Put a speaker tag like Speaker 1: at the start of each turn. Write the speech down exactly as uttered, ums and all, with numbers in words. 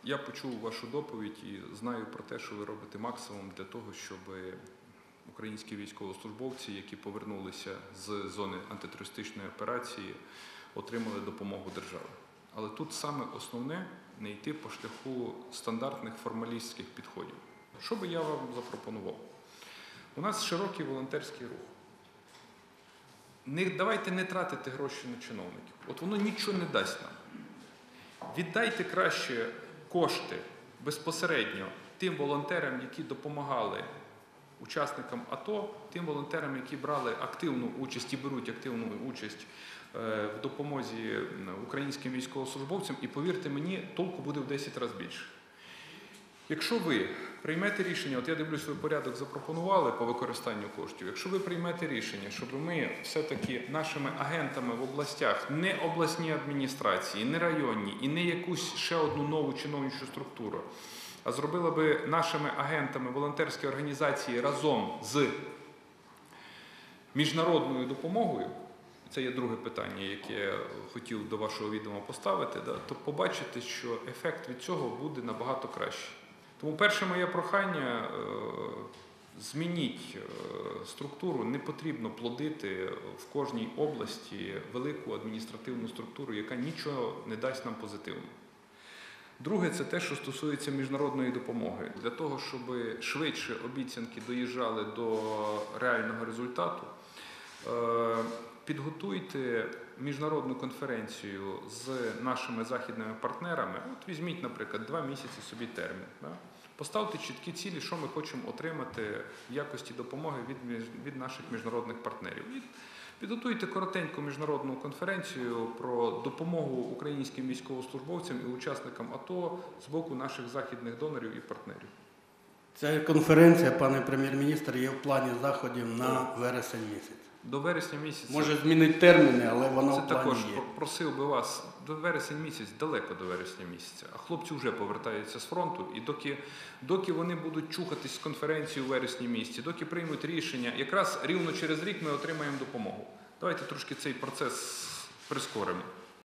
Speaker 1: Я почув вашу доповідь і знаю про те, що ви робите максимум для того, щоб українські військовослужбовці, які повернулися з зони антитерористичної операції, отримали допомогу держави. Але тут саме основне – не йти по шляху стандартних формалістських підходів. Що би я вам запропонував? У нас широкий волонтерський рух. Не, давайте не тратити гроші на чиновників. От воно нічого не дасть нам. Віддайте краще кошти безпосередньо тим волонтерам, які допомагали учасникам АТО, тим волонтерам, які брали активну участь і беруть активну участь в допомозі українським військовослужбовцям, і повірте мені, толку буде в десять разів більше. Якщо ви приймете рішення, от я дивлюсь, ви порядок запропонували по використанню коштів, якщо ви приймете рішення, щоб ми все-таки нашими агентами в областях, не обласні адміністрації, не районні і не якусь ще одну нову чиновничу структуру, а зробили би нашими агентами волонтерські організації разом з міжнародною допомогою, це є друге питання, яке я хотів до вашого відома поставити, да, то побачите, що ефект від цього буде набагато кращий. Тому перше моє прохання – змініть структуру, не потрібно плодити в кожній області велику адміністративну структуру, яка нічого не дасть нам позитивного. Друге – це те, що стосується міжнародної допомоги. Для того, щоб швидше обіцянки доїжджали до реального результату, підготуйте міжнародну конференцію з нашими західними партнерами. От візьміть, наприклад, два місяці собі термін. Да? Поставте чіткі цілі, що ми хочемо отримати в якості допомоги від, від наших міжнародних партнерів. І підготуйте коротеньку міжнародну конференцію про допомогу українським військовослужбовцям і учасникам АТО з боку наших західних донорів і партнерів.
Speaker 2: Ця конференція, пане прем'єр-міністр, є в плані заходів на вересень місяць.
Speaker 1: До вересня місяця.
Speaker 2: Може змінити терміни, але воно
Speaker 1: це
Speaker 2: в плані
Speaker 1: також
Speaker 2: є.
Speaker 1: Просив би вас до вересень місяць, далеко до вересня місяця. А хлопці вже повертаються з фронту, і доки, доки вони будуть чухатись з конференції у вересні місяці, доки приймуть рішення, якраз рівно через рік ми отримаємо допомогу. Давайте трошки цей процес прискоримо.